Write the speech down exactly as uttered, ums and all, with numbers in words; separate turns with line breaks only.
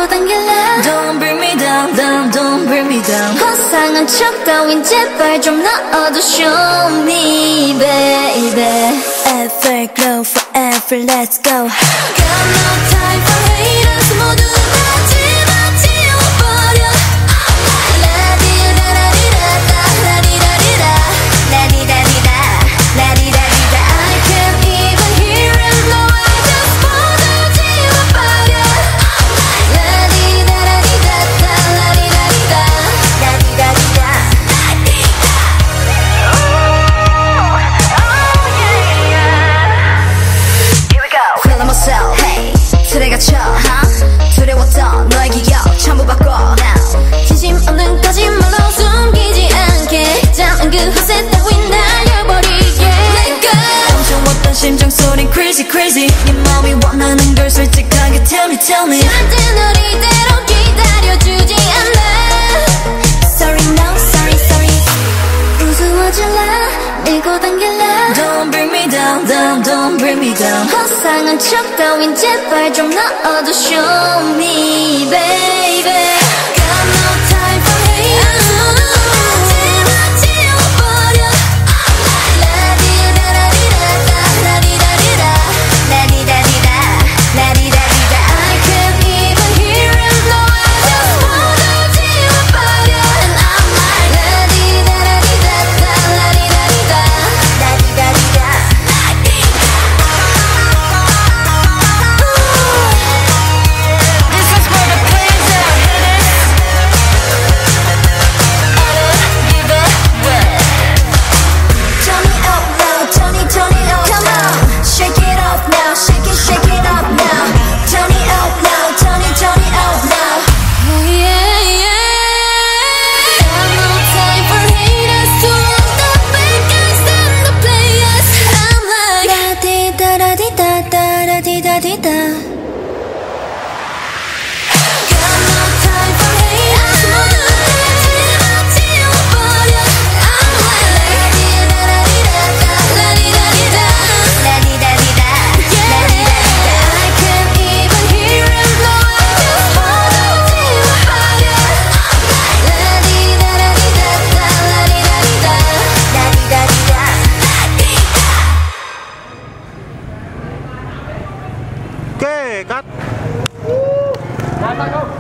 밀어당길래
Don't bring me down, down, don't bring me down.
허상한 척 따윈 제발 좀 넣어도 show me baby. Everglow forever let's go.
Got no time for haters. 모두 다 집어치워버려. 라디라라리라다 라디라리라 라디라리라 라디라리라. I can't even hear him. No, I just 모두 지워버려. 라디라라리라다 라디라리라 라디라리라. Feeling myself, hey, 틀에 갇혀, huh? 두려웠던 너의 기억 전부 바꿔 now.
진심 없는 거짓말로 숨기지 않게 잠은 그 허세 따윈 날려버리게.
Let go. 엄청웠던 심장 소린 crazy crazy. 네 마음이 원하는 걸 솔직하게 tell me tell me.
절대 널 이대로 기다려주지 않아. Sorry no sorry sorry. 우스워질래 밀고 당길래
Don't bring me down, down, don't bring me down.
허상한 척 따윈 제발 좀 넣어도 show me baby.
Got no time for haters. 모두 다 지워버려. 라디라라리라다 라디라리라 라디라리라 라디라리라.
I can't even hear him. No, I just
모두 지워버려.
And I'm like 라디라라리라다 라디라리라 라디라리라.
This is for the players that hit it. Give it way.
Turn me up now, turn it, turn it up. Come on, shake it up now, shake it, shake it up now. Turn it up now, turn it, turn it up now.
Oh yeah, yeah.
Got no time for haters to want the bad guys and the players. I'm like la di da da di da da da di da di da.
Got no time for haters. 모두 다 지워버려.
I'm like
라디라라리라다 라디라리라 라디라리라 라디라리라.
I can't even hear him. No, I just
모두 지워버려.
라디라라리라다 라디라리라 라디라리라.
Ok, cắt.